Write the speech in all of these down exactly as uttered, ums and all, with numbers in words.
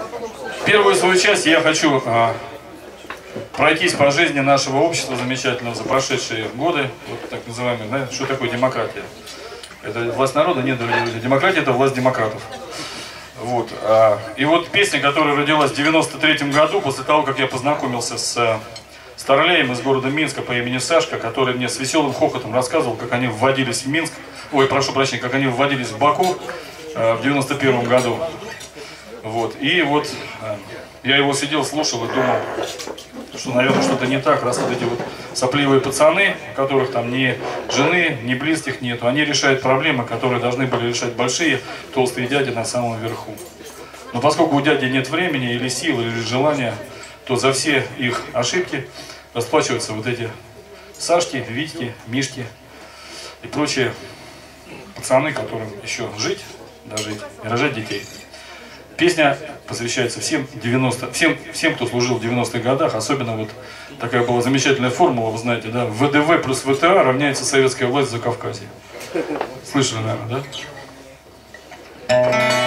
первую свою часть я хочу а, пройтись по жизни нашего общества замечательного за прошедшие годы. Вот так называемый, да, что такое демократия? Это власть народа? Нет, дорогие друзья. Демократия — это власть демократов. Вот. А, и вот песня, которая родилась в девяносто третьем году, после того, как я познакомился с старлеем из города Минска по имени Сашка, который мне с веселым хохотом рассказывал, как они вводились в Минск, ой, прошу прощения, как они вводились в Баку э, в девяносто первом году. Вот. И вот э, я его сидел, слушал и думал, что, наверное, что-то не так, раз вот эти вот сопливые пацаны, у которых там ни жены, ни близких нету, они решают проблемы, которые должны были решать большие, толстые дяди на самом верху. Но поскольку у дяди нет времени или сил, или желания, то за все их ошибки расплачиваются вот эти Сашки, Витьки, Мишки и прочие пацаны, которым еще жить, дожить и рожать детей. Песня посвящается всем, девяностым, всем, всем, кто служил в девяностых годах, особенно вот такая была замечательная формула, вы знаете, да, ВДВ плюс ВТА равняется советская власть в Закавказье. Слышали, наверное, да?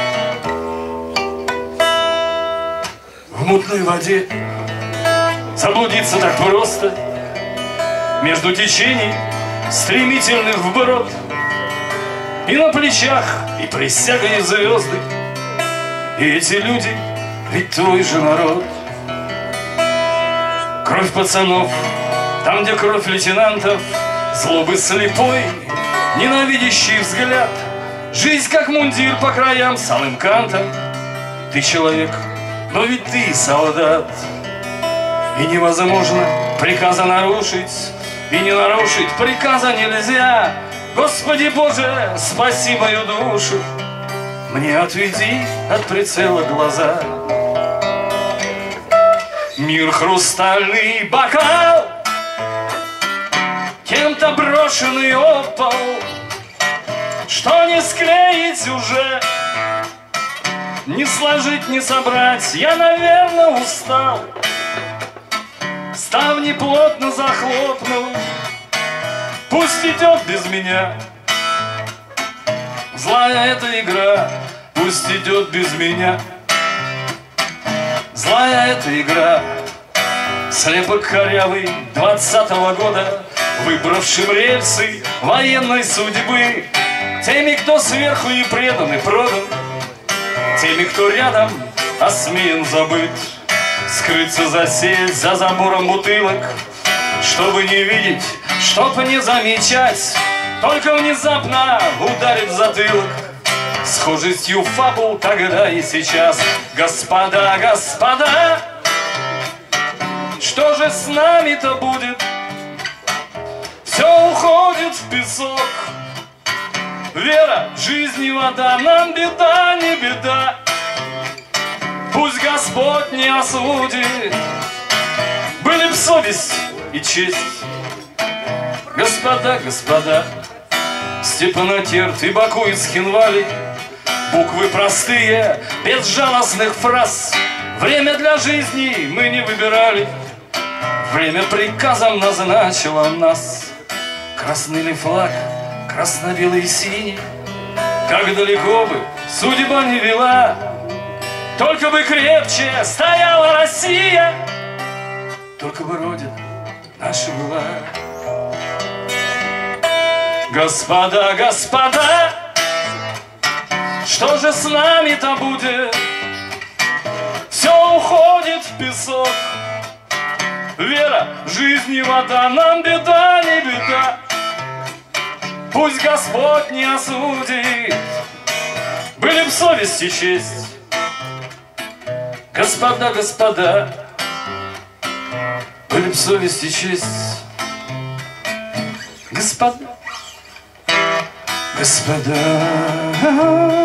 В мутной воде заблудиться так просто, между течений стремительных вброд, и на плечах и присягой звезды, и эти люди ведь твой же народ. Кровь пацанов, там, где кровь лейтенантов, злобы слепой, ненавидящий взгляд, жизнь как мундир по краям с алым кантом. Ты человек, но ведь ты солдат, и невозможно приказа нарушить, и не нарушить приказа нельзя. Господи Боже, спаси мою душу, мне отведи от прицела глаза. Мир хрустальный бокал, кем-то брошенный об пол, что не склеить уже, не сложить, не собрать, я, наверное, устал. Ставни плотно захлопнул, пусть идет без меня. Злая эта игра, пусть идет без меня. Злая эта игра, слепок корявый двадцатого года, выбравшим рельсы военной судьбы, теми, кто сверху и предан и продан, теми, кто рядом осмеян забыт, скрыться, засесть за забором бутылок, чтобы не видеть, чтобы не замечать, только внезапно ударит в затылок схожестью фабул тогда и сейчас. Господа, господа, что же с нами-то будет? Все уходит в песок. Вера, жизнь и вода, нам беда, не беда. Пусть Господь не осудит, были б совесть и честь. Господа, господа, Степанакерт и Баку из Хинвали, буквы простые, без жалостных фраз. Время для жизни мы не выбирали, время приказом назначило нас. Красный ли флаг, красно-белый и синий, как далеко бы судьба не вела, только бы крепче стояла Россия, только бы Родина наша была. Господа, господа, что же с нами-то будет? Все уходит в песок. Вера, жизнь и вода, нам беда, не беда. Пусть Господь не осудит, были б совесть и честь. Господа, господа, были б совесть и честь. Господа, господа.